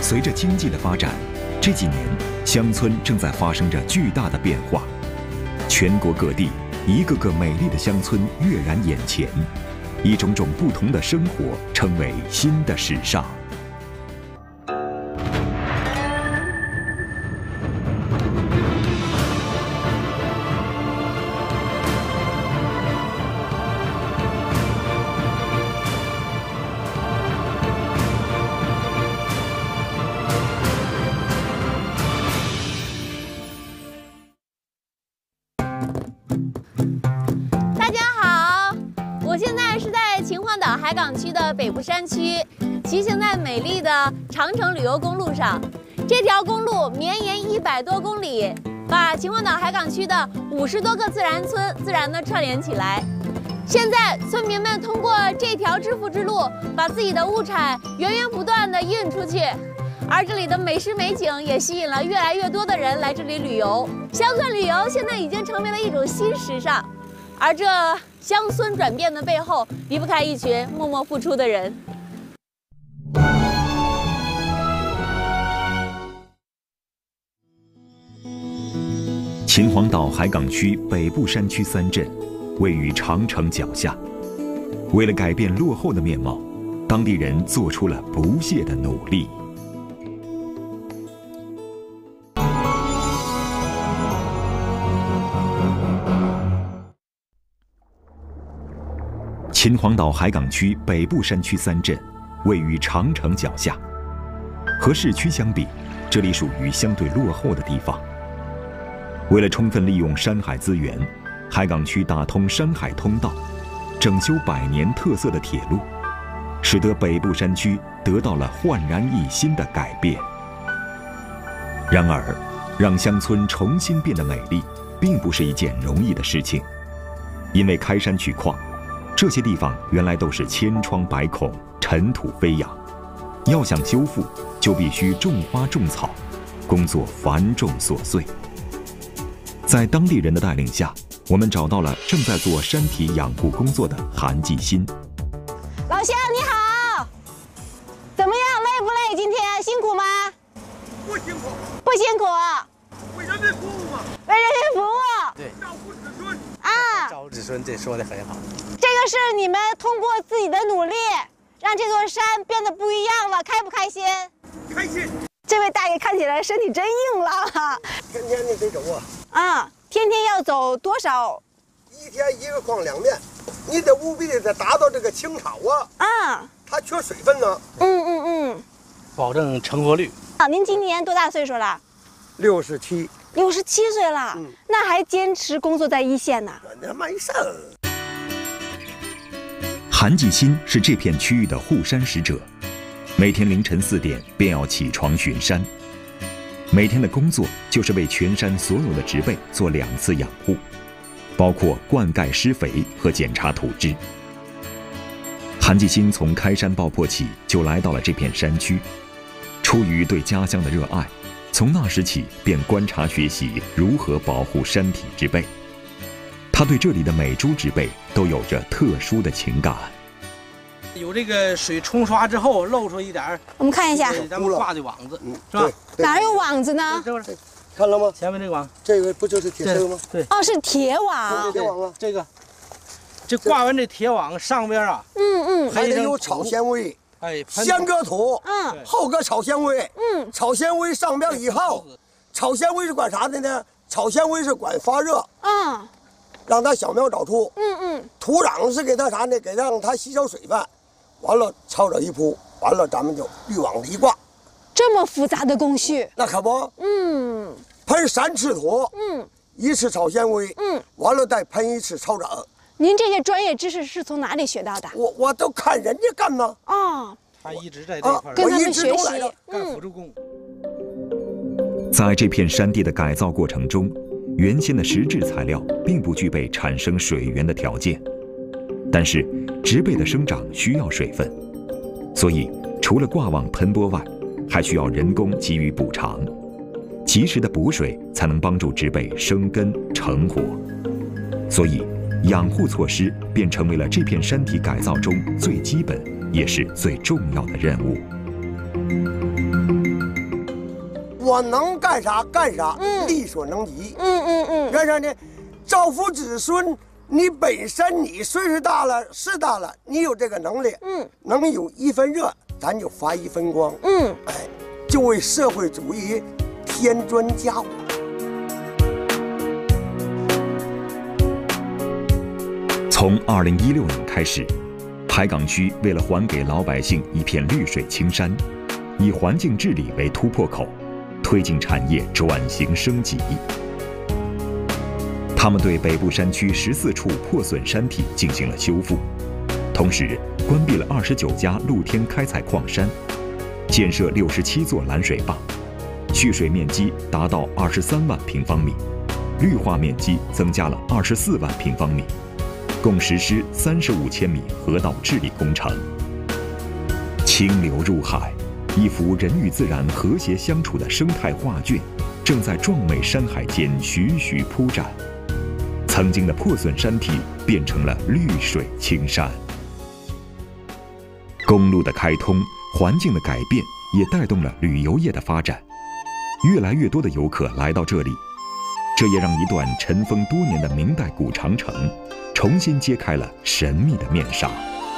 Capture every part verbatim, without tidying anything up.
随着经济的发展，这几年乡村正在发生着巨大的变化。全国各地一个个美丽的乡村跃然眼前，一种种不同的生活成为新的时尚。 我现在是在秦皇岛海港区的北部山区，骑行在美丽的长城旅游公路上。这条公路绵延一百多公里，把秦皇岛海港区的五十多个自然村自然地串联起来。现在，村民们通过这条致富之路，把自己的物产源源不断地运出去。而这里的美食美景也吸引了越来越多的人来这里旅游。乡村旅游现在已经成为了一种新时尚，而这乡村转变的背后，离不开一群默默付出的人。 秦皇岛海港区北部山区三镇，位于长城脚下。为了改变落后的面貌，当地人做出了不懈的努力。秦皇岛海港区北部山区三镇，位于长城脚下。和市区相比，这里属于相对落后的地方。为了充分利用山海资源，海港区打通山海通道，整修百年特色的铁路，使得北部山区得到了焕然一新的改变。然而，让乡村重新变得美丽，并不是一件容易的事情，因为开山取矿，这些地方原来都是千疮百孔、尘土飞扬，要想修复，就必须种花种草，工作繁重琐碎。在当地人的带领下，我们找到了正在做山体养护工作的韩继新。 老乡你好，怎么样？累不累？今天辛苦吗？ 不辛苦。 不辛苦。 为人民服务嘛。 为人民服务。 对。照顾子孙。 啊。 照顾子孙，这说的很好。 这个是你们通过自己的努力，让这座山变得不一样了，开不开心？ 开心。 这位大爷看起来身体真硬朗。 天天你得走啊。 啊，天天要走多少？ 一天一个筐两面，你得务必得达到这个青草啊。 啊。 它缺水分呢。 嗯嗯嗯。 保证成活率。 啊，您今年多大岁数了？ 六十七。 六十七岁了，嗯，那还坚持工作在一线呢？ 那没事。 韩继新是这片区域的护山使者，每天凌晨四点便要起床巡山，每天的工作就是为全山所有的植被做两次养护，包括灌溉、施肥和检查土质。韩继新从开山爆破起就来到了这片山区，出于对家乡的热爱，从那时起便观察学习如何保护山体植被。他对这里的每株植被都有着特殊的情感。 有这个水冲刷之后露出一点， 我们看一下， 咱们挂的网子，嗯、是吧？ 哪有网子呢？ 这是， 看了吗？ 前面这个网， 这个不就是铁丝吗？ 对。 哦，是铁网。 铁网啊， 这个，这挂完这铁网上边啊， 嗯嗯， 还得有草纤维。 哎， 先搁土， 嗯， 后搁草纤维， 嗯， 草纤维上边以后，草纤维是管啥的呢？草纤维是管发热， 嗯， 让它小苗长出， 嗯嗯， 土壤是给它啥呢？给让它吸收水分，完了朝着一铺，完了咱们就滤网子一挂。 这么复杂的工序？ 那可不， 嗯， 喷三次土， 嗯， 一次草纤维， 嗯， 完了再喷一次草籽。 您这些专业知识是从哪里学到的？ 我我都看人家干呢。 哦， 他一直在这块、 啊、 跟他们学习， 干辅助工。 在这片山地的改造过程中，原先的石质材料并不具备产生水源的条件，但是植被的生长需要水分，所以除了挂网喷播外，还需要人工给予补偿，及时的补水才能帮助植被生根成活。所以养护措施便成为了这片山体改造中最基本也是最重要的任务。 我能干啥干啥， 嗯力所能及。 嗯嗯嗯， 为啥呢？造福子孙，你本身你岁数大了是大了，你有这个能力， 嗯， 能有一分热，咱就发一分光， 嗯， 哎，就为社会主义添砖加瓦。 从二零一六年开始，海港区为了还给老百姓一片绿水青山，以环境治理为突破口，推进产业转型升级。他们对北部山区十四处破损山体进行了修复，同时关闭了二十九家露天开采矿山，建设六十七座拦水坝，蓄水面积达到二十三万平方米，绿化面积增加了二十四万平方米，共实施三十五千米河道治理工程。清流入海，一幅人与自然和谐相处的生态画卷，正在壮美山海间徐徐铺展。曾经的破损山体变成了绿水青山。公路的开通，环境的改变，也带动了旅游业的发展。越来越多的游客来到这里，这也让一段尘封多年的明代古长城重新揭开了神秘的面纱。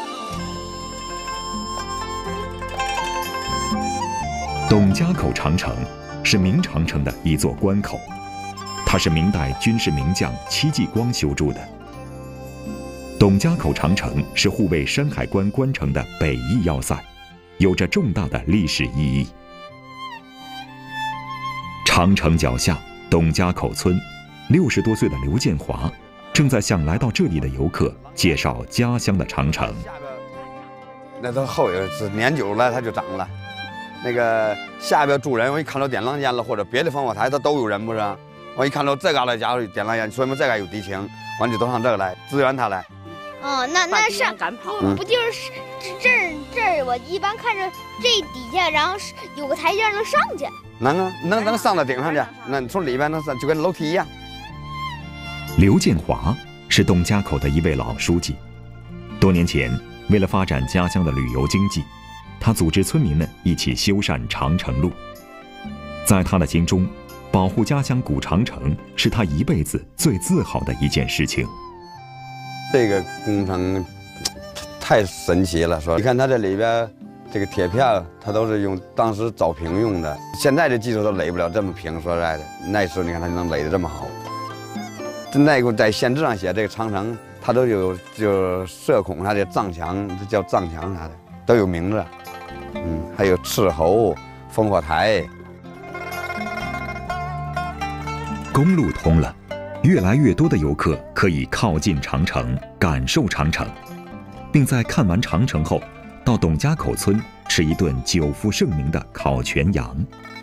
董家口长城是明长城的一座关口，它是明代军事名将戚继光修筑的。董家口长城是护卫山海关关城的北翼要塞，有着重大的历史意义。长城脚下，董家口村，六十多岁的刘建华正在向来到这里的游客介绍家乡的长城。 那都后有是年久了，它就长了。那个下边住人，我一看到电浪间了，或者别的烽火台，它都有人，不是？我一看到这嘎达家有电浪间，说明这嘎有敌情，完就都上这个来支援他来。 哦，那那上不不就是这儿这儿？我一般看着这底下，然后是有个台阶能上去。 能啊，能能上到顶上去，那从里边能上，就跟楼梯一样。 刘建华是董家口的一位老书记，多年前为了发展家乡的旅游经济，他组织村民们一起修缮长城路。在他的心中，保护家乡古长城是他一辈子最自豪的一件事情。 这个工程太神奇了，说你看它这里边这个铁片，它都是用当时凿平用的，现在的技术都垒不了这么平。说实在的，那时候你看它能垒得这么好。那个在县志上写这个长城，它都有就社孔啥的藏墙，这叫藏墙啥的都有名字。嗯，还有斥候、烽火台。 公路通了，越来越多的游客可以靠近长城，感受长城，并在看完长城后，到董家口村吃一顿久负盛名的烤全羊。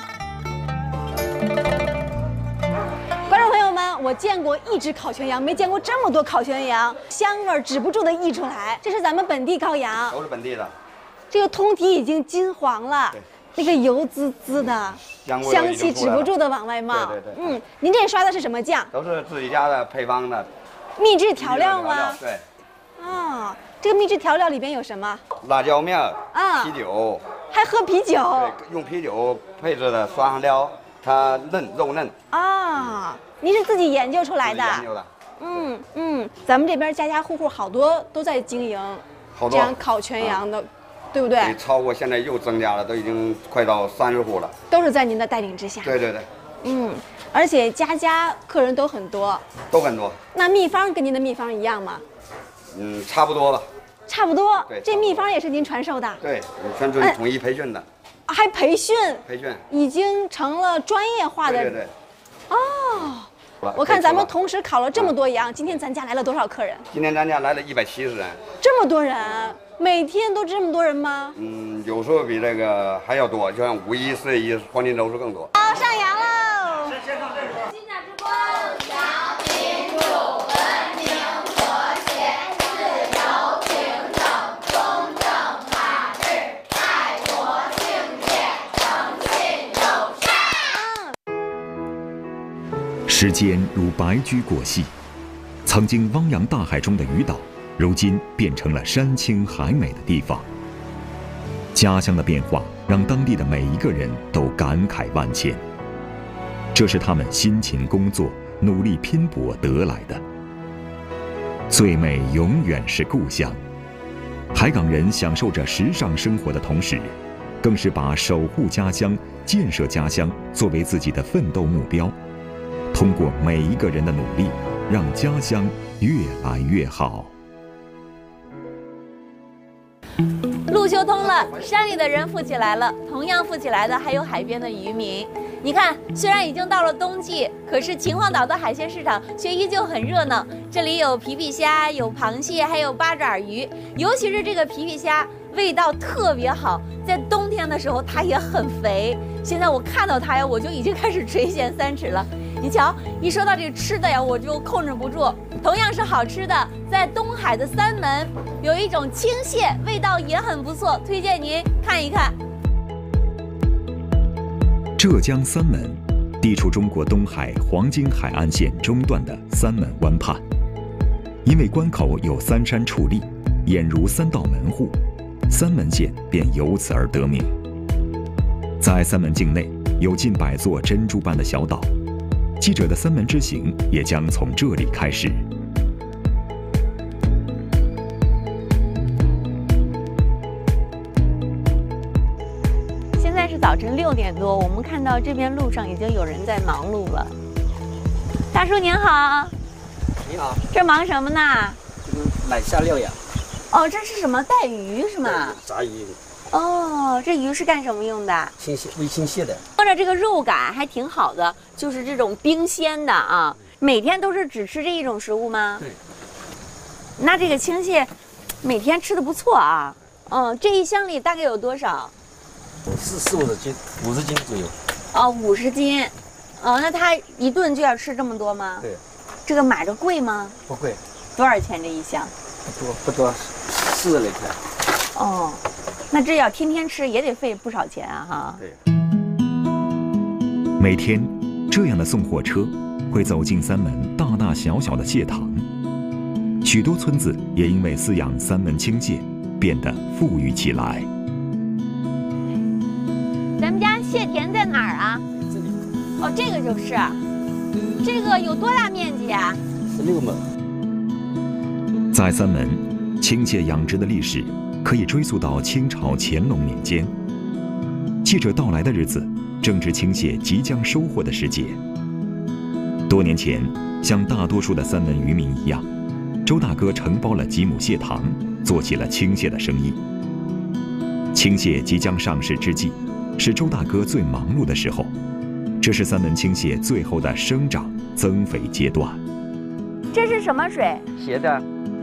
观众朋友们，我见过一只烤全羊，没见过这么多烤全羊，香味儿止不住的溢出来。这是咱们本地羔羊， 都是本地的。 这个通体已经金黄了，那个油滋滋的，香气止不住的往外冒。 对对对。 嗯，您这刷的是什么酱？ 都是自己家的配方的， 秘制调料吗？ 对。 啊，这个秘制调料里边有什么？ 辣椒面啊， 啤酒， 还喝啤酒。 对，用啤酒配制的，刷上料，它嫩肉嫩。 啊，您是自己研究出来的？ 研究的。 嗯嗯，咱们这边家家户户好多都在经营这样烤全羊的。啊，对不对？ 超过现在又增加了，都已经快到三十户了。 都是在您的带领之下。 对对对。 嗯，而且家家客人都很多。 都很多。 那秘方跟您的秘方一样吗？ 嗯，差不多吧。 差不多。 对。 这秘方也是您传授的？ 对，全村统一培训的。 还培训？ 培训。 已经成了专业化的。 对对对。 哦。我看咱们同时烤了这么多羊，今天咱家来了多少客人？ 今天咱家来了一百七十人。这么多人？每天都这么多人吗？ 嗯，有时候比这个还要多，就像五一、四月一、黄金周是更多。 好，上羊喽！ 先上这个。金价之光，羊民主、文明、和谐、自由、平等、公正、法治、爱国、敬业、诚信、友善。 时间如白驹过隙，曾经汪洋大海中的渔岛，如今变成了山清海美的地方。家乡的变化让当地的每一个人都感慨万千。 这是他们辛勤工作、努力拼搏得来的。最美永远是故乡。海港人享受着时尚生活的同时，更是把守护家乡、建设家乡作为自己的奋斗目标。通过每一个人的努力，让家乡越来越好。 路修通了，山里的人富起来了，同样富起来的还有海边的渔民。你看，虽然已经到了冬季，可是秦皇岛的海鲜市场却依旧很热闹。这里有皮皮虾，有螃蟹，还有八爪鱼。尤其是这个皮皮虾，味道特别好，在冬天的时候它也很肥。现在我看到它呀，我就已经开始垂涎三尺了。你瞧，一说到这个吃的呀，我就控制不住。同样是好吃的，在东海的三门有一种青蟹，味道也很不错，推荐您看一看。 浙江三门地处中国东海黄金海岸线中段的三门湾畔，因为关口有三山矗立，俨如三道门户，三门县便由此而得名。在三门境内有近百座珍珠般的小岛，记者的三门之行也将从这里开始。 现在是早晨六点多，我们看到这边路上已经有人在忙碌了。大叔您好。 你好。 这忙什么呢？ 这个买下料呀。 哦，这是什么？带鱼是吗？ 炸鱼。 哦，这鱼是干什么用的？ 清蟹，煨清蟹的。 看着这个肉感还挺好的，就是这种冰鲜的啊。每天都是只吃这一种食物吗？ 对。 那这个青蟹，每天吃的不错啊。嗯，这一箱里大概有多少？ 四四五十斤，五十斤左右。 哦，五十斤。哦，那他一顿就要吃这么多吗？ 对。 这个买着贵吗？ 不贵。 多少钱这一箱？ 不多不多，四十来块。 哦。那这要天天吃也得费不少钱啊！哈。 对。 每天，这样的送货车会走进三门大大小小的蟹塘，许多村子也因为饲养三门青蟹，变得富裕起来。 咱们家蟹田在哪儿啊？ 这里。 哦，这个就是。这个有多大面积啊？ 十六亩。 在三门，青蟹养殖的历史可以追溯到清朝乾隆年间。记者到来的日子，正值青蟹即将收获的时节。多年前，像大多数的三门渔民一样，周大哥承包了几亩蟹塘，做起了青蟹的生意。青蟹即将上市之际，是周大哥最忙碌的时候。这是三门青蟹最后的生长增肥阶段。 这是什么水？ 咸的。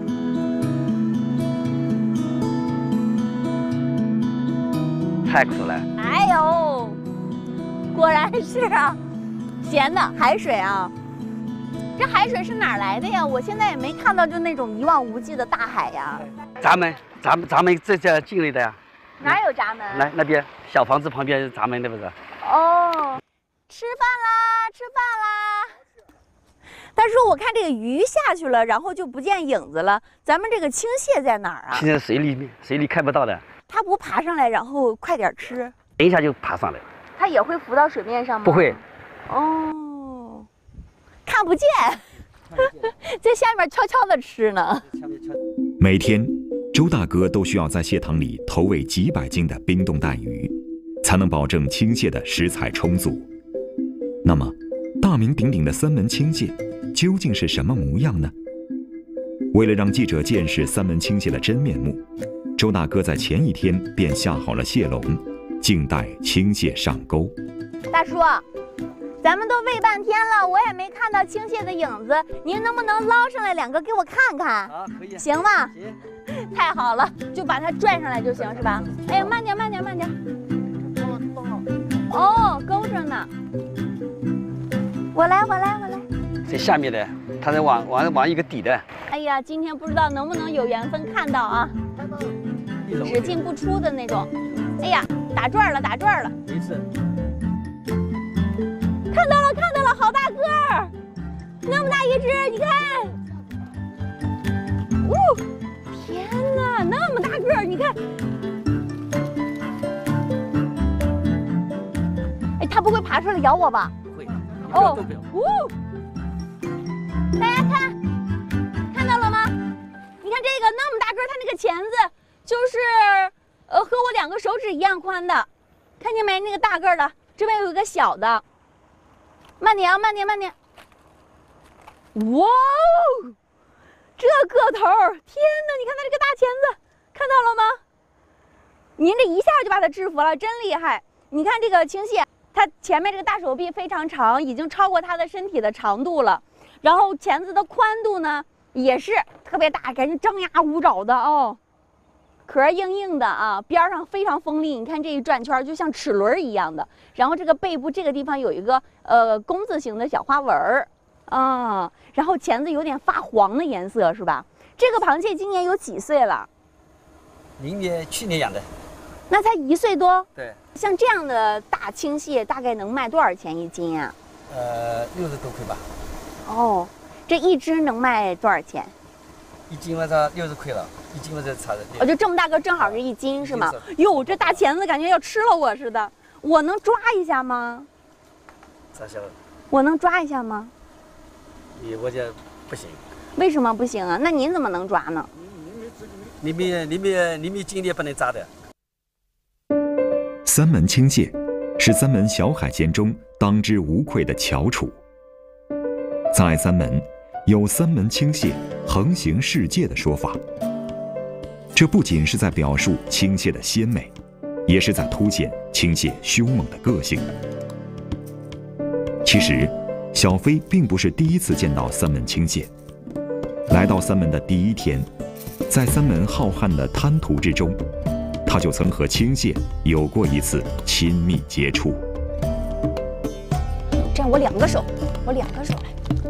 太苦了。 哎呦，果然是啊，咸的海水啊。这海水是哪儿来的呀？我现在也没看到就那种一望无际的大海呀。 闸门，闸门，闸门这家进来的呀。 哪有闸门？ 来那边小房子旁边是闸门，对不对？ 哦。吃饭啦，吃饭啦！但是我看这个鱼下去了，然后就不见影子了。咱们这个青蟹在哪儿啊？ 现在水里面，水里看不到的。 它不爬上来，然后快点吃？ 等一下就爬上来。 它也会浮到水面上吗？ 不会。 哦，看不见，在下面悄悄地吃呢。 每天，周大哥都需要在蟹塘里投喂几百斤的冰冻带鱼，才能保证青蟹的食材充足。那么，大名鼎鼎的三门青蟹究竟是什么模样呢？为了让记者见识三门青蟹的真面目，周大哥在前一天便下好了蟹笼，静待青蟹上钩。 大叔，咱们都喂半天了，我也没看到青蟹的影子，您能不能捞上来两个给我看看？ 啊，可以。 行吗？ 行。 太好了，就把它拽上来就行，是吧？哎，慢点，慢点，慢点。哦，勾着呢。我来，我来，我来。 在下面的，它在往往往一个底的。 哎呀，今天不知道能不能有缘分看到啊！只进不出的那种。哎呀，打转了，打转了。 没事。 看到了，看到了，好大个儿，那么大一只，你看。哦，天哪，那么大个儿，你看。哎，它不会爬出来咬我吧？ 会。 哦，呜！大家看，看到了吗？你看这个那么大个，它那个钳子就是，呃，和我两个手指一样宽的，看见没？那个大个的，这边有一个小的。慢点啊，慢点，慢点。哇哦，这个头！天哪，你看它这个大钳子，看到了吗？您这一下就把它制服了，真厉害！你看这个青蟹，它前面这个大手臂非常长，已经超过它的身体的长度了。然后钳子的宽度呢，也是特别大，感觉张牙舞爪的哦。壳硬硬的啊，边上非常锋利。你看这一转圈，就像齿轮一样的。然后这个背部这个地方有一个呃弓字形的小花纹儿啊。然后钳子有点发黄的颜色，是吧？这个螃蟹今年有几岁了？ 明年去年养的。 那才一岁多。 对。 像这样的大青蟹，大概能卖多少钱一斤啊？ 呃，六十多块吧。 哦，这一只能卖多少钱？ 一斤我这六十块了，一斤我这差的。 哦，就这么大个，正好是一斤是吗？哟，这大钳子感觉要吃了我似的。我能抓一下吗？ 咋想？ 我能抓一下吗？ 你我这不行。 为什么不行啊？那您怎么能抓呢？ 你们你们你们经验不能抓的。 三门青蟹是三门小海鲜中当之无愧的翘楚。在三门，有三门青蟹横行世界的说法。这不仅是在表述青蟹的鲜美，也是在凸显青蟹凶猛的个性。其实，小飞并不是第一次见到三门青蟹。来到三门的第一天，在三门浩瀚的滩涂之中，他就曾和青蟹有过一次亲密接触。 这样，我两个手，我两个手来。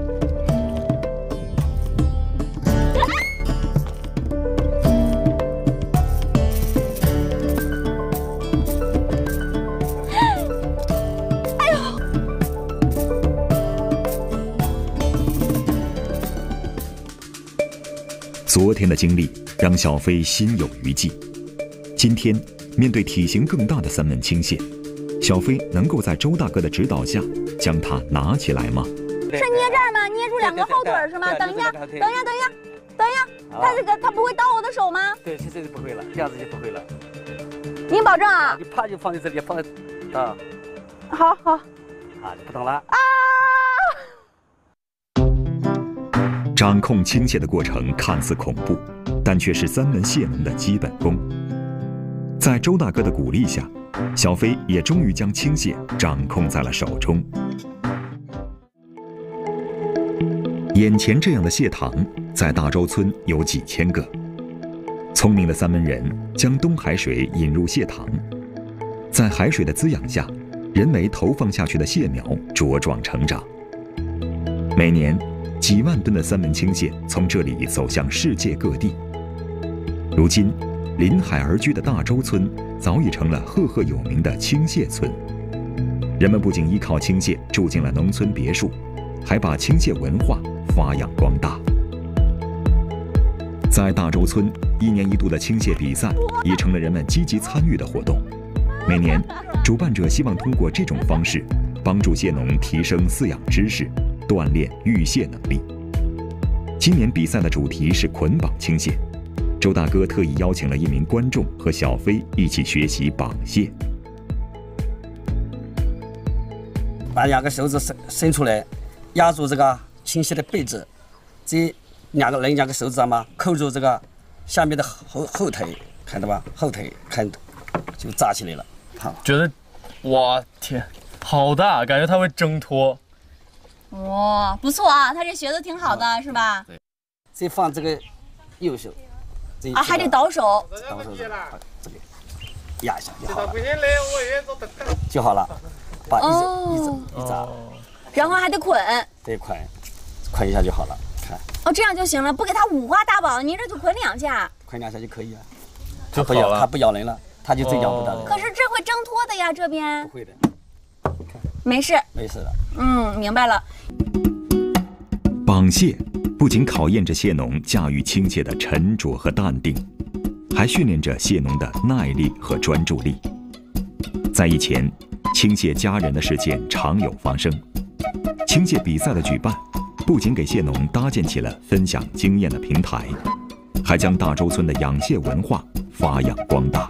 昨天的经历让小飞心有余悸，今天面对体型更大的三门青蟹，小飞能够在周大哥的指导下将它拿起来吗？ 是捏这儿吗？捏住两个后腿是吗？等一下，等一下，等一下，等一下，它这个它不会刀我的手吗？ 对，现在就不会了，这样子就不会了。 您保证啊？ 你啪就放在这里，放在啊。 好好。 啊，不懂了啊！ 掌控青蟹的过程看似恐怖，但却是三门蟹农的基本功。在周大哥的鼓励下，小飞也终于将青蟹掌控在了手中。眼前这样的蟹塘，在大洲村有几千个。聪明的三门人将东海水引入蟹塘，在海水的滋养下，人为投放下去的蟹苗茁壮成长。每年，几万吨的三门青蟹从这里走向世界各地。如今，临海而居的大洲村早已成了赫赫有名的青蟹村。人们不仅依靠青蟹住进了农村别墅，还把青蟹文化发扬光大。在大洲村，一年一度的青蟹比赛已成了人们积极参与的活动。每年，主办者希望通过这种方式，帮助蟹农提升饲养知识，锻炼育蟹能力。今年比赛的主题是捆绑青蟹，周大哥特意邀请了一名观众和小飞一起学习绑蟹。 把两个手指伸伸出来，压住这个青蟹的背子，这两个人两个手指嘛，扣住这个下面的后后腿，看到吧？后腿看就扎起来了。好， 觉得，哇天，好大，感觉它会挣脱。 哇、哦，不错啊，他这学的挺好的，嗯、是吧？ 对。再放这个右手，这啊还得倒手。 倒手，这里压一下就好了。就好了，把一一一一扎， 然后还得捆。 得捆，捆一下就好了。看。 哦，这样就行了，不给他五花大绑，你这就捆两下。 捆两下就可以啊。它不咬，它不咬人了，它就真咬不到人。 可是这会挣脱的呀，这边。 不会的。 没事， 没事的。 嗯，明白了。 绑蟹不仅考验着蟹农驾驭青蟹的沉着和淡定，还训练着蟹农的耐力和专注力。在以前，青蟹夹人的事件常有发生， 青蟹比赛的举办，不仅给蟹农搭建起了分享经验的平台，还将大洲村的养蟹文化发扬光大。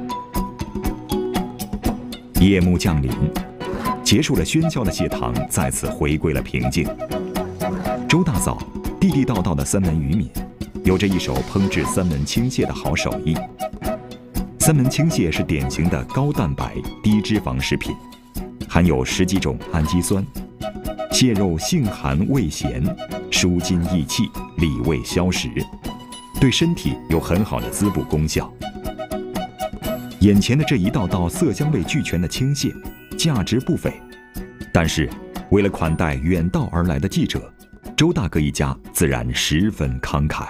夜幕降临，结束了喧嚣的蟹塘再次回归了平静。周大嫂地地道道的三门渔民，有着一手烹制三门青蟹的好手艺。三门青蟹是典型的高蛋白、低脂肪食品，含有十几种氨基酸。蟹肉性寒味咸，舒筋益气，理胃消食，对身体有很好的滋补功效。眼前的这一道道色香味俱全的青蟹，价值不菲，但是为了款待远道而来的记者，周大哥一家自然十分慷慨。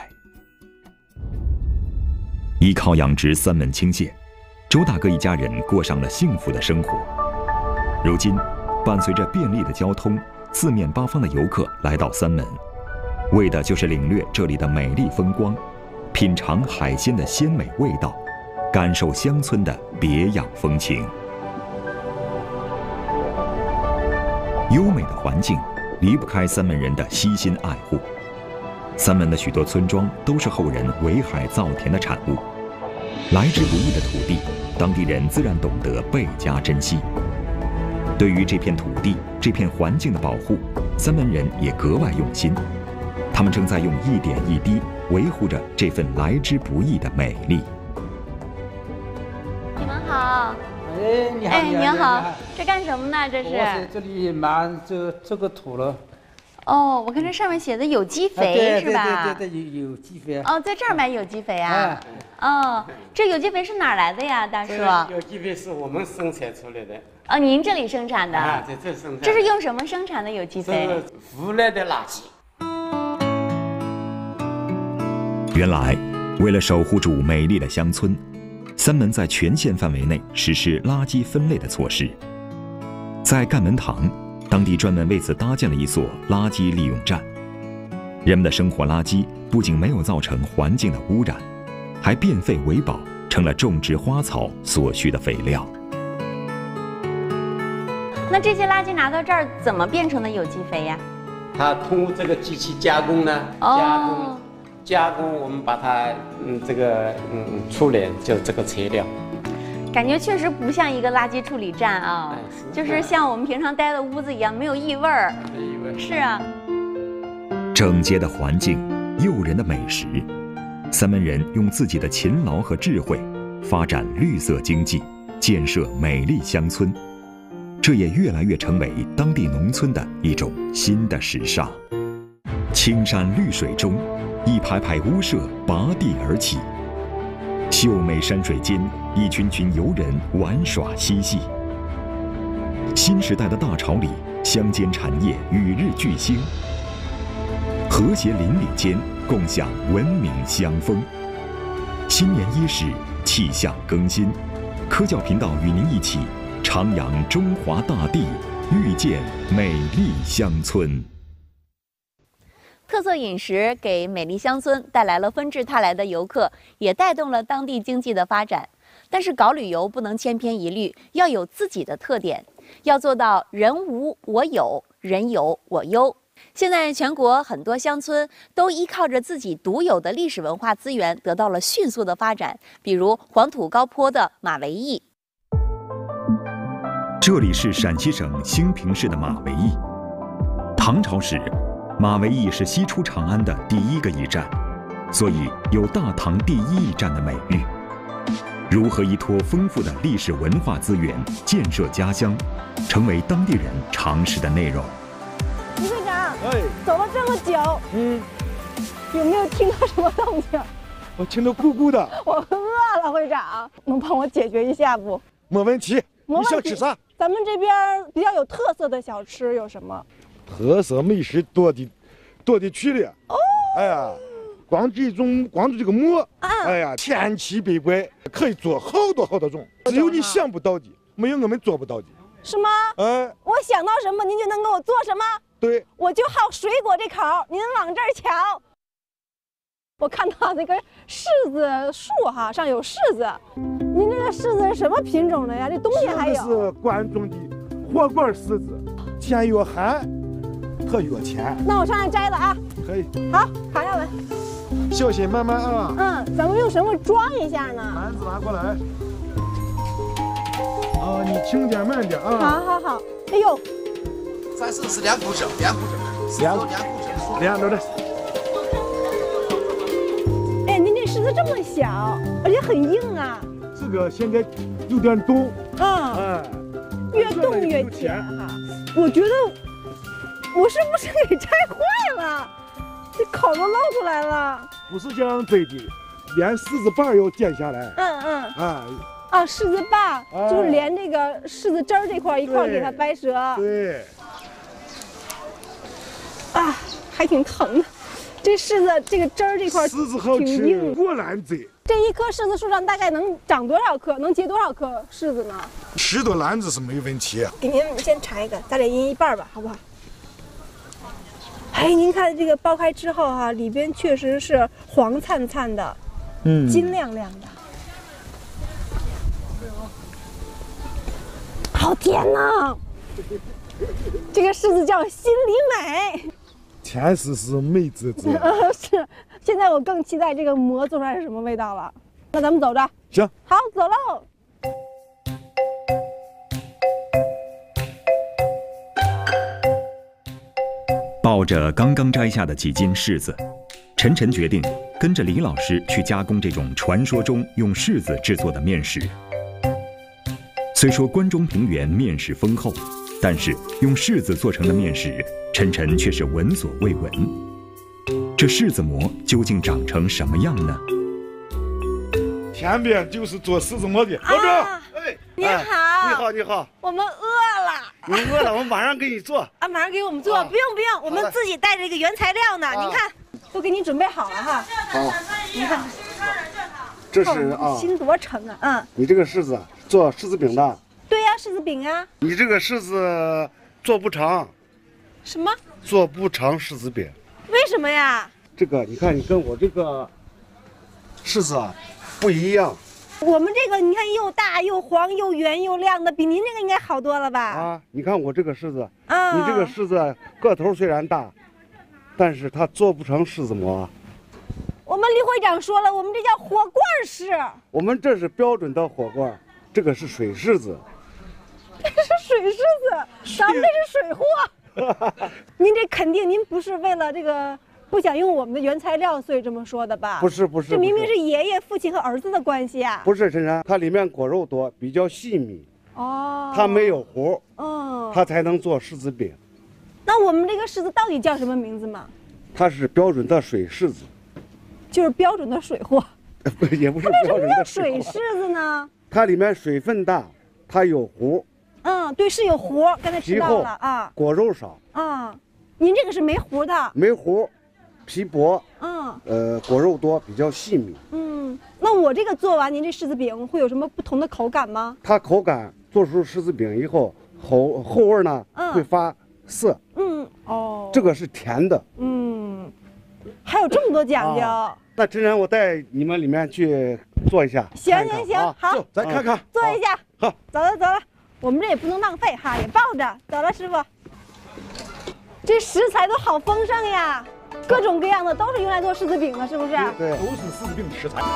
依靠养殖三门青蟹，周大哥一家人过上了幸福的生活。如今，伴随着便利的交通，四面八方的游客来到三门，为的就是领略这里的美丽风光，品尝海鲜的鲜美味道，感受乡村的别样风情。优美的环境离不开三门人的悉心爱护。三门的许多村庄都是后人围海造田的产物，来之不易的土地，当地人自然懂得倍加珍惜。对于这片土地、这片环境的保护，三门人也格外用心。他们正在用一点一滴维护着这份来之不易的美丽。 你们好。 哎，你好， 哎，您好， 好， 这干什么呢？这是？ 我在这里码这这个土了。 哦，我看这上面写的有机肥、 啊、对是吧？ 对对对对，有有机肥。 哦，在这儿买有机肥啊？ 哎、 哦，这有机肥是哪儿来的呀，大叔？ 有机肥是我们生产出来的。 哦，您这里生产的？ 啊，在这生产。 这是用什么生产的有机肥？ 是腐烂的垃圾。 原来，为了守护住美丽的乡村，三门在全县范围内实施垃圾分类的措施。在干门塘，当地专门为此搭建了一所垃圾利用站。人们的生活垃圾不仅没有造成环境的污染，还变废为宝，成了种植花草所需的肥料。 那这些垃圾拿到这儿怎么变成的有机肥呀？ 它通过这个机器加工呢， 哦、 加工加工，我们把它嗯这个嗯出来就这个材料。 感觉确实不像一个垃圾处理站啊，哎、是就是像我们平常待的屋子一样，没有异味儿。 没异味。 是啊。 整洁的环境，诱人的美食，三门人用自己的勤劳和智慧，发展绿色经济，建设美丽乡村。这也越来越成为当地农村的一种新的时尚。青山绿水中，一排排屋舍拔地而起。秀美山水间，一群群游人玩耍嬉戏。新时代的大潮里，乡间产业与日俱兴，和谐邻里间共享文明乡风。新年伊始，气象更新，科教频道与您一起徜徉中华大地，遇见美丽乡村。 特色饮食给美丽乡村带来了纷至沓来的游客，也带动了当地经济的发展。但是搞旅游不能千篇一律，要有自己的特点，要做到人无我有，人有我优。现在全国很多乡村都依靠着自己独有的历史文化资源，得到了迅速的发展。比如黄土高坡的马嵬驿。 这里是陕西省兴平市的马嵬驿。唐朝时，马嵬驿是西出长安的第一个驿站，所以有大唐第一驿站的美誉。如何依托丰富的历史文化资源建设家乡，成为当地人常识的内容。 李会长， 哎， 走了这么久， 嗯， 有没有听到什么动静？ 我听到咕咕的。 我饿了，会长，能帮我解决一下不？ 没问题。 你想吃啥？ 咱们这边比较有特色的小吃有什么？ 特色美食多的多的去了。 哦， 哎呀，光这种光这个馍， 啊、 哎呀，千奇百怪，可以做好多好多种，只有你想不到的，没有我们做不到的。 是吗？ 哎， 我想到什么，您就能给我做什么。 对， 我就好水果这口，您往这儿瞧。我看到那个柿子树哈，上有柿子。您这个柿子是什么品种的呀？这冬天还有。 柿子是关中的火罐柿子，甜又寒， 和药钱。 那我上来摘了啊。 可以。 好，扛下来。 小心，慢慢啊。 嗯，咱们用什么装一下呢？ 篮子拿过来。啊，你轻点慢点啊。 好好好。哎呦， 咱是是两公升，两公升， 两两公升， 两着的。 哎，您这柿子这么小，而且很硬啊。 这个现在有点冻。 嗯。 哎。 越冻越甜哈。我觉得我是不是给摘坏了？这口都露出来了。 不是这样摘的，连柿子瓣要剪下来。 嗯嗯。 啊。 啊，柿子瓣、啊、就是连这个柿子汁儿这块一块给它掰折。 对。 啊，还挺疼的。这柿子这个汁儿这块柿子好吃，果然摘。 这一棵柿子树上大概能长多少棵？能结多少颗柿子呢？ 十多篮子是没问题。 给您先尝一个，咱俩一人一半吧，好不好？哎，您看这个剥开之后哈、啊，里边确实是黄灿灿的，嗯，金亮亮的，好甜呐！这个柿子叫心里美， 甜柿是美滋滋。 是，现在我更期待这个馍做出来是什么味道了。那咱们走着。 行。 好，走喽。 抱着刚刚摘下的几斤柿子，晨晨决定跟着李老师去加工这种传说中用柿子制作的面食。虽说关中平原面食丰厚，但是用柿子做成的面食，晨晨却是闻所未闻。这柿子馍究竟长成什么样呢？ 前边就是做柿子馍的，老周。 哎， 你好， 你好，你好。 我们饿了。 你饿了，我马上给你做。 啊，马上给我们做，不用不用，我们自己带着这个原材料呢。您看，都给你准备好了哈。 好。 你看， 这是啊， 心多沉啊，嗯。 你这个柿子做柿子饼的。 对呀，柿子饼啊。 你这个柿子做不长。 什么？ 做不长柿子饼。 为什么呀？ 这个你看，你跟我这个柿子啊不一样。 我们这个你看又大又黄又圆又亮的，比您这个应该好多了吧？ 啊，你看我这个柿子， 啊， 你这个柿子个头虽然大，但是它做不成柿子馍。 我们李会长说了，我们这叫火罐柿。 我们这是标准的火罐，这个是水柿子。 这是水柿子，咱们这是水货。您这肯定您不是为了这个。不想用我们的原材料，所以这么说的吧？ 不是不是， 这明明是爷爷、父亲和儿子的关系啊！ 不是，晨晨，它里面果肉多，比较细密。 哦。 它没有核， 嗯， 它才能做柿子饼。 那我们这个柿子到底叫什么名字吗？ 它是标准的水柿子。 就是标准的水货。 不，也不是标准的水。 为什么叫水柿子呢？ 它里面水分大，它有核。 嗯，对，是有核，刚才知道了啊。 果肉少。 啊，您这个是没核的。 没核。皮薄， 嗯， 呃，果肉多，比较细密。 嗯，那我这个做完，您这柿子饼会有什么不同的口感吗？ 它口感做出柿子饼以后，后后味呢、嗯、会发涩。 嗯，哦， 这个是甜的。 嗯，还有这么多讲究。啊、 那晨晨，我带你们里面去做一下。 行行行，啊、好， 咱看看， 做一下。 好， 走了走了，我们这也不能浪费哈，也抱着。走了，师傅。这食材都好丰盛呀。各种各样的都是用来做柿子饼的，是不是？ 对，都是柿子饼的食材。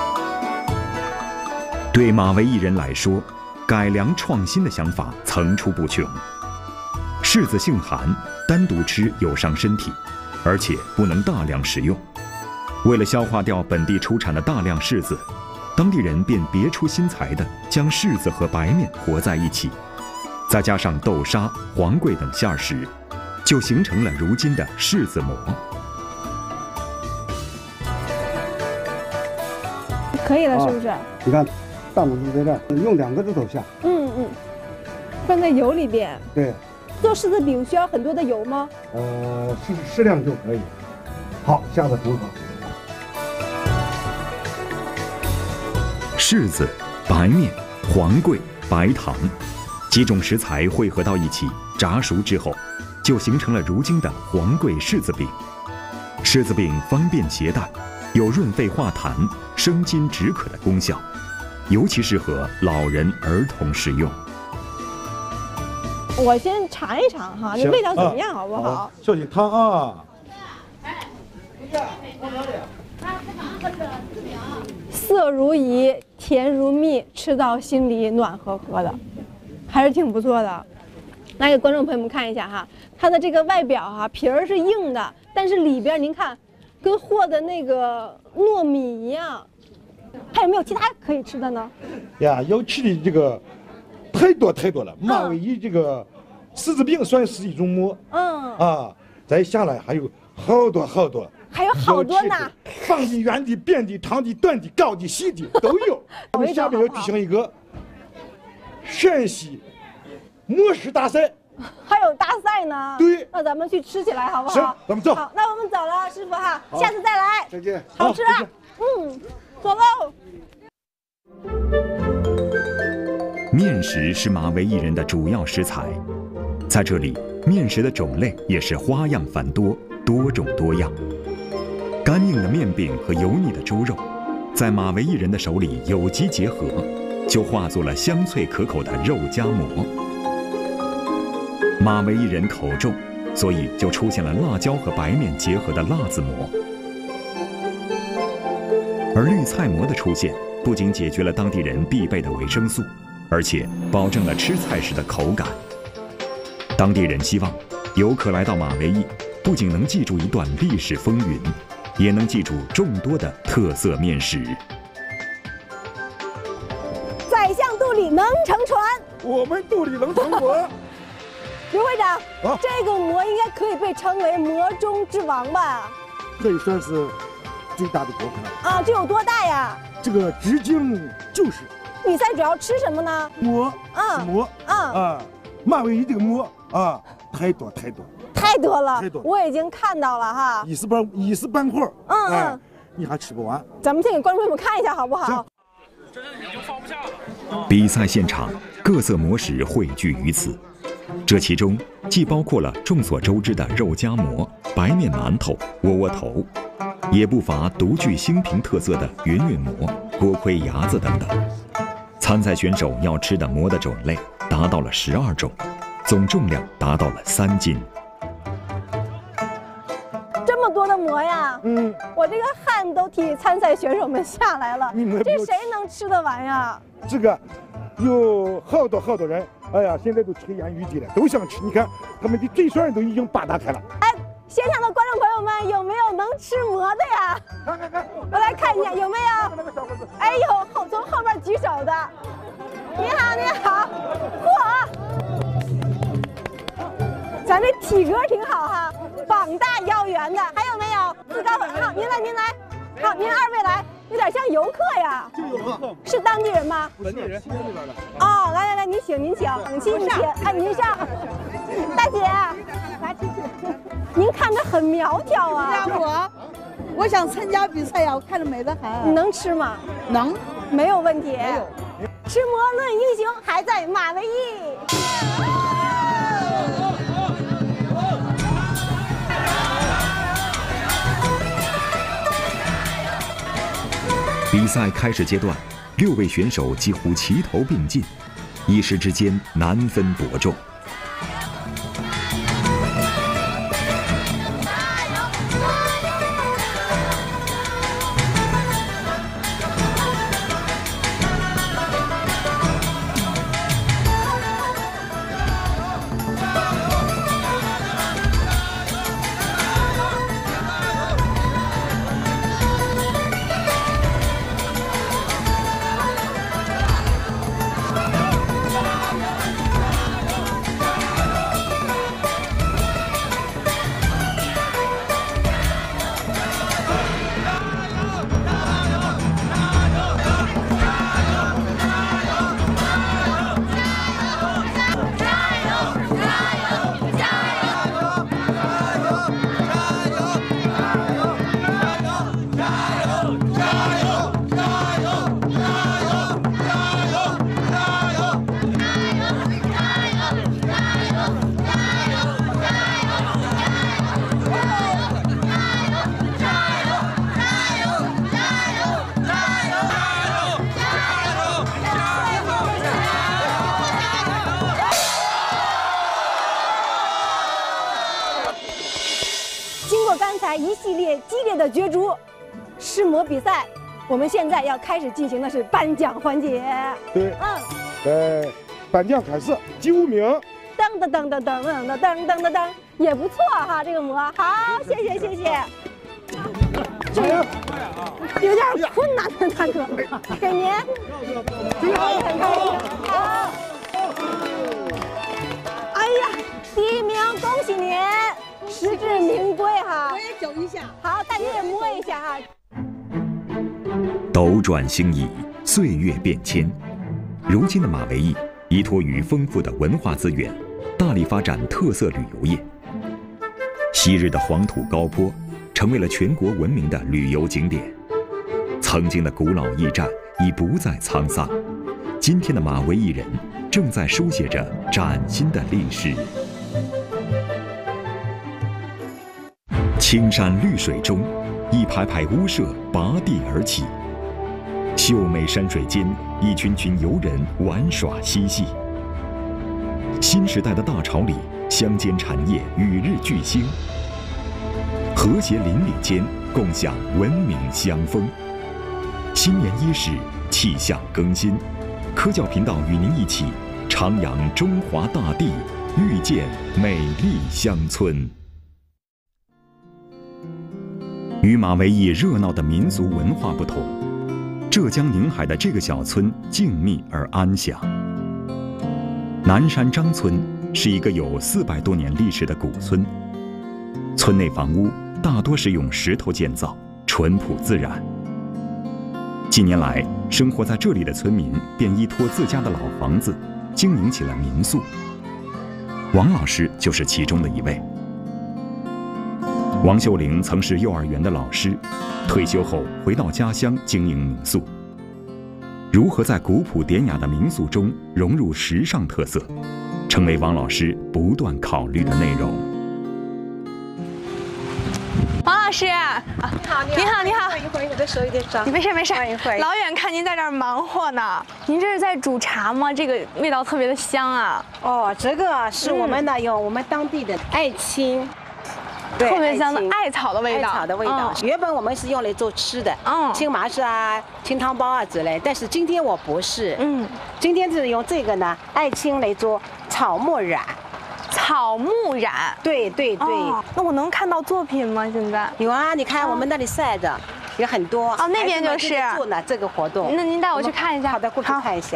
对马嵬一人来说，改良创新的想法层出不穷。柿子性寒，单独吃有伤身体，而且不能大量食用。为了消化掉本地出产的大量柿子，当地人便别出心裁地将柿子和白面和在一起，再加上豆沙、黄桂等馅食，就形成了如今的柿子馍。 可以了，是不是？ 啊、你看，大拇指在这儿，用两个指头下。 嗯嗯，放在油里边。 对。 做柿子饼需要很多的油吗？ 呃，适适量就可以。好，下的很好。 柿子、白面、黄桂、白糖几种食材汇合到一起，炸熟之后，就形成了如今的黄桂柿子饼。柿子饼方便携带，有润肺化痰、生津止渴的功效，尤其适合老人、儿童食用。 我先尝一尝哈，这味道怎么样，好不好？ 好，小心烫啊！ 色如饴，甜如蜜，吃到心里暖和和的，还是挺不错的。来给观众朋友们看一下哈，它的这个外表哈皮儿是硬的，但是里边您看，跟和的那个糯米一样。还有没有其他可以吃的呢？ 呀，要吃的这个太多太多了。马尾鱼这个柿子饼算是一种馍， 嗯啊，再下来还有好多好多。 还有好多呢， 方的、圆的、扁的、长的、短的、高的、细的都有。我们下面要举行一个陕西馍食大赛， 还有大赛呢。 对， 那咱们去吃起来好不好？ 行，咱们走。 好，那我们走了，师傅哈，下次再来。 再见。 好吃啊，嗯，走喽。 面食是马嵬驿人的主要食材，在这里，面食的种类也是花样繁多，多种多样。干硬的面饼和油腻的猪肉，在马嵬驿人的手里有机结合，就化作了香脆可口的肉夹馍。马嵬驿人口重，所以就出现了辣椒和白面结合的辣子馍。而绿菜馍的出现，不仅解决了当地人必备的维生素，而且保证了吃菜时的口感。当地人希望游客来到马嵬驿，不仅能记住一段历史风云，也能记住众多的特色面食。 宰相肚里能乘船， 我们肚里能乘馍。 刘会长， 啊、 这个馍应该可以被称为馍中之王吧？ 可以算是最大的国客啊！这有多大呀？ 这个直径就是。 比赛主要吃什么呢？ 馍， 啊， 馍， 啊啊，马嵬驿这个馍啊，太多太多， 太多了， 太多， 我已经看到了哈， 一时半一时半会儿， 嗯嗯、 哎，你还吃不完。 咱们先给观众朋友们看一下好不好？ 比赛现场，各色馍食汇聚于此，这其中既包括了众所周知的肉夹馍、白面馒头、窝窝头，也不乏独具兴平特色的云云馍、锅盔牙子等等。参赛选手要吃的馍的种类达到了十二种，总重量达到了三斤。 这么多的馍呀！ 嗯， 我这个汗都替参赛选手们下来了。这谁能吃得完呀？ 这个有好多好多人，哎呀，现在都垂涎欲滴了，都想吃。你看，他们的嘴唇都已经扒打开了。 哎，现场的观众朋友们，有没有能吃馍的呀？ 看看看， 我来看一下有没有。哎呦，后从后边举手的，你好，你好，嚯！咱这体格挺好哈，膀大腰圆的，还有没有？自告奋好，您来，您来，好，您二位来，有点像游客呀。 就游客， 是当地人吗？ 本地人，那边的。 哦，来来来，您请，您请，请您请，哎，您上，大姐，来，请请。您看着很苗条啊。 我，我想参加比赛呀，我看着美得很。 你能吃吗？ 能， 没有问题。吃馍论英雄，还在马嵬驿。 比赛开始阶段，六位选手几乎齐头并进，一时之间难分伯仲。 一系列激烈的角逐。试模比赛，我们现在要开始进行的是颁奖环节。 对， 嗯， 呃，颁奖开始，第五名。 噔噔噔噔噔噔噔噔噔噔，也不错哈，这个模。好，谢谢谢谢。这个有点困难的大哥，给您。好，很开心。好。哎呀，第一名，恭喜您，实至名归哈。我也走一下。好，大家也摸一下哈。 斗转星移，岁月变迁，如今的马嵬驿依托于丰富的文化资源，大力发展特色旅游业。昔日的黄土高坡成为了全国闻名的旅游景点，曾经的古老驿站已不再沧桑，今天的马嵬驿人正在书写着崭新的历史。青山绿水中，一排排屋舍拔地而起，秀美山水间，一群群游人玩耍嬉戏。新时代的大潮里，乡间产业与日俱兴，和谐邻里间共享文明乡风。新年伊始，气象更新，科教频道与您一起徜徉中华大地，遇见美丽乡村。与马嵬驿热闹的民俗文化不同，浙江宁海的这个小村静谧而安详。南山张村是一个有四百多年历史的古村，村内房屋大多是用石头建造，淳朴自然。近年来，生活在这里的村民便依托自家的老房子，经营起了民宿。王老师就是其中的一位。王秀玲曾是幼儿园的老师，退休后回到家乡经营民宿。如何在古朴典雅的民宿中融入时尚特色，成为王老师不断考虑的内容。 王老师，啊、你好，你好， 一会儿我的手有点脏。 你没事没事， 一会儿老远看您在这儿忙活呢。您这是在煮茶吗？这个味道特别的香啊。 哦，这个是我们的、嗯、用我们当地的艾青。 特别香的艾草的味道， 艾草的味道。嗯、原本我们是用来做吃的， 嗯， 青麻糍啊、清汤包啊之类。但是今天我不是， 嗯， 今天是用这个呢，艾青来做草木染。 草木染， 对对对、 哦。那我能看到作品吗？现在有啊，你看我们那里晒的有很多。 哦，那边就是做呢这个活动。 那您带我去看一下。 好的，过去看一下。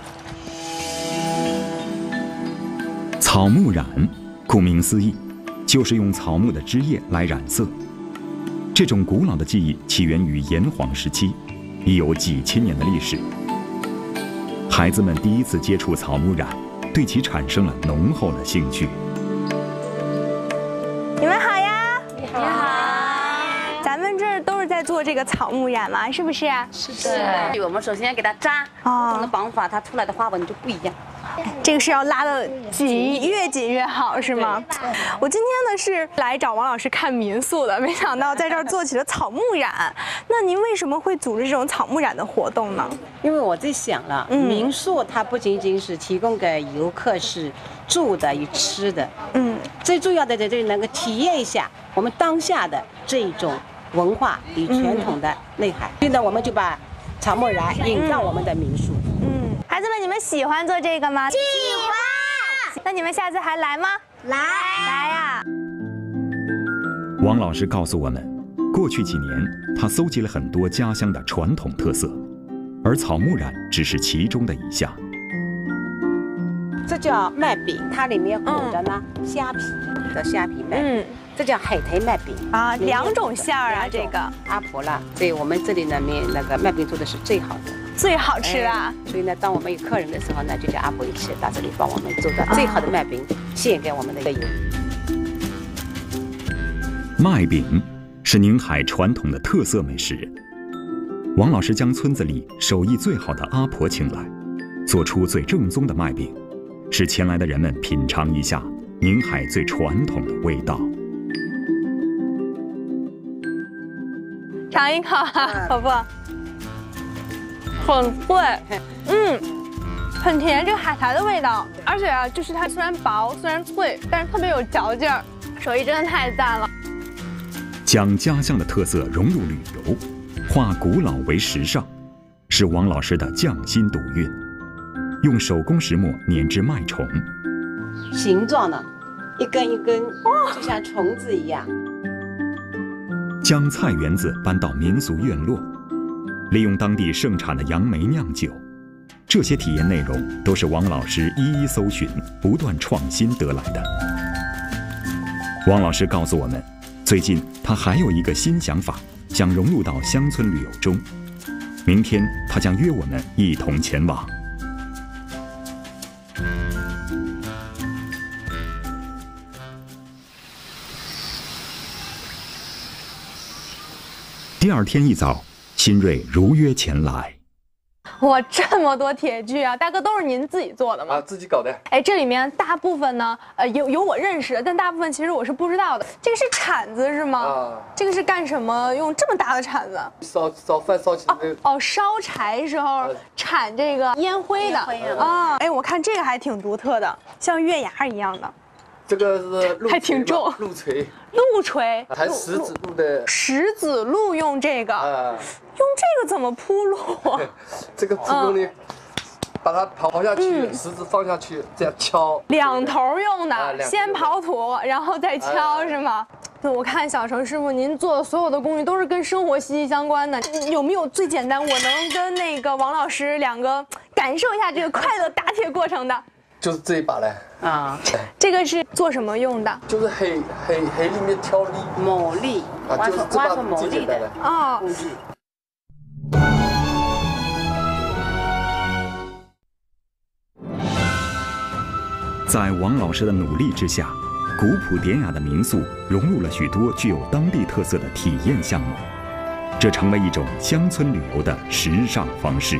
草木染，顾名思义。就是用草木的枝叶来染色。这种古老的技艺起源于炎黄时期，已有几千年的历史。孩子们第一次接触草木染，对其产生了浓厚的兴趣。 你们好呀！ 你好。 你好。咱们这儿都是在做这个草木染嘛，是不是？ 是的。我们首先要给它扎，不同的绑法，它出来的花纹就不一样。 这个是要拉的紧，越紧越好，是吗？我今天呢是来找王老师看民宿的，没想到在这儿做起了草木染。那您为什么会组织这种草木染的活动呢？ 因为我在想了，嗯、民宿它不仅仅是提供给游客是住的与吃的， 嗯， 最重要的在这里能够体验一下我们当下的这种文化与传统的内涵。所以呢，我们就把草木染引到我们的民宿。 嗯。孩子们，你们喜欢做这个吗？ 喜欢。 那你们下次还来吗？ 来。 来呀！ 王老师告诉我们，过去几年他搜集了很多家乡的传统特色，而草木染只是其中的一项。 这叫麦饼，它里面裹着呢、嗯、虾皮的虾皮麦饼。嗯。这叫海苔麦饼啊，两种馅儿啊，这个阿婆啦，所以我们这里呢面那个麦饼做的是最好的， 最好吃的、哎。 所以呢，当我们有客人的时候呢，就叫阿婆一起到这里帮我们做的最好的麦饼，献给我们的客友。 麦饼是宁海传统的特色美食。王老师将村子里手艺最好的阿婆请来，做出最正宗的麦饼，使前来的人们品尝一下宁海最传统的味道。 尝一口啊，婆婆。很脆，嗯，很甜，这个海苔的味道，而且啊，就是它虽然薄，虽然脆，但是特别有嚼劲儿，手艺真的太赞了。 将家乡的特色融入旅游，化古老为时尚，是王老师的匠心独运。用手工石磨碾制麦虫， 形状呢，一根一根，就像虫子一样。 将菜园子搬到民俗院落，利用当地盛产的杨梅酿酒。这些体验内容都是王老师一一搜寻、不断创新得来的。王老师告诉我们，最近他还有一个新想法，想融入到乡村旅游中。明天他将约我们一同前往。第二天一早，新锐如约前来。 哇，这么多铁具啊！大哥，都是您自己做的吗？ 啊，自己搞的。 哎，这里面大部分呢，呃，有有我认识的，但大部分其实我是不知道的。这个是铲子是吗？啊。这个是干什么？用这么大的铲子？ 烧烧饭烧起来。 哦哦，烧柴时候铲这个烟灰的啊。哎，我看这个还挺独特的，像月牙一样的。 这个是路还挺重， 路锤。 路锤。 还石子路的。 石子路用这个。啊。用这个怎么铺路啊？ 这个铺路呢，把它刨下去，石子放下去，这样敲。 两头用的，先刨土，然后再敲，是吗？对，我看小程师傅您做的所有的工艺都是跟生活息息相关的。有没有最简单，我能跟那个王老师两个感受一下这个快乐打铁过程的？ 就是这一把嘞啊， 这个是做什么用的？ 就是黑黑黑里面挑粒， 磨粒， 啊，就是挖出磨粒的哦。 在王老师的努力之下，古朴典雅的民宿融入了许多具有当地特色的体验项目，这成为一种乡村旅游的时尚方式。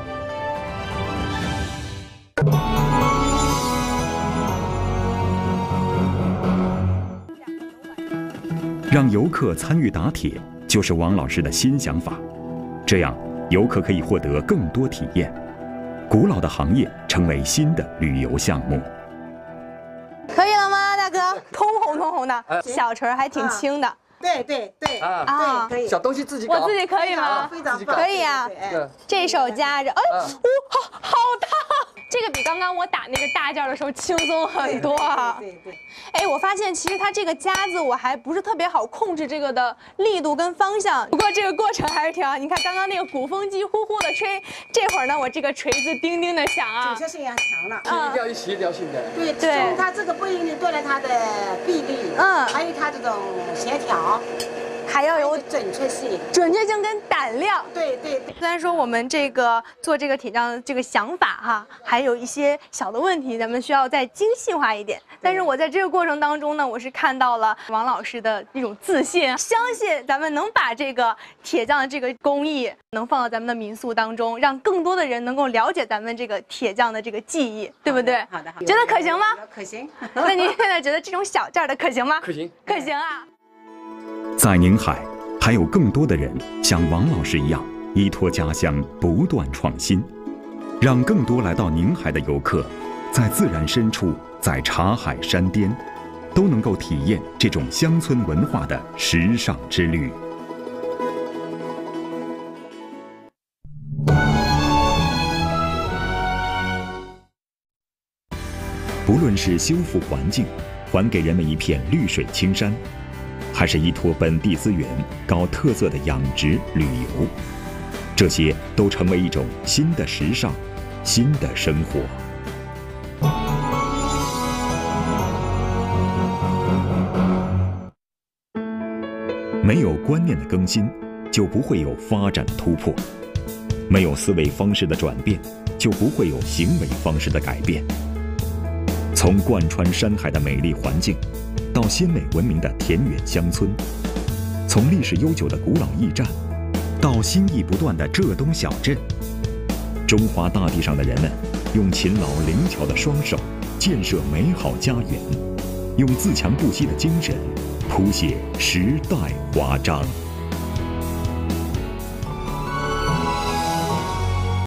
让游客参与打铁，就是王老师的新想法。这样，游客可以获得更多体验，古老的行业成为新的旅游项目。 可以了吗，大哥？通红通红的，小锤还挺轻的。 对对对啊，可以。小东西自己搞。 我自己可以吗？ 非常棒。 可以啊。这手夹着，哎，哇，好大！这个比刚刚我打那个大件的时候轻松很多啊。 对对。 哎，我发现其实它这个夹子我还不是特别好控制这个的力度跟方向，不过这个过程还是挺好。你看刚刚那个鼓风机呼呼的吹，这会儿呢我这个锤子叮叮的响啊。 准确性也强了。 一定要有协调性的。 对对。它这个不仅仅锻炼它的臂力，嗯，还有它这种协调。 还要有准确性、 准确性跟胆量。 对对对。 虽然说我们这个做这个铁匠这个想法哈，还有一些小的问题，咱们需要再精细化一点。但是我在这个过程当中呢，我是看到了王老师的一种自信，相信咱们能把这个铁匠的这个工艺能放到咱们的民宿当中，让更多的人能够了解咱们这个铁匠的这个技艺，对不对？ 好的，好的。 觉得可行吗？ 可行。 那您现在觉得这种小件的可行吗？ 可行， 可行啊。 在宁海，还有更多的人像王老师一样，依托家乡不断创新，让更多来到宁海的游客，在自然深处，在茶海山巅，都能够体验这种乡村文化的时尚之旅。不论是修复环境，还给人们一片绿水青山，还是依托本地资源搞特色的养殖旅游，这些都成为一种新的时尚、新的生活。没有观念的更新，就不会有发展的突破；没有思维方式的转变，就不会有行为方式的改变。从贯穿山海的美丽环境，到鲜美文明的田园乡村，从历史悠久的古老驿站，到新意不断的浙东小镇，中华大地上的人们用勤劳灵巧的双手建设美好家园，用自强不息的精神谱写时代华章。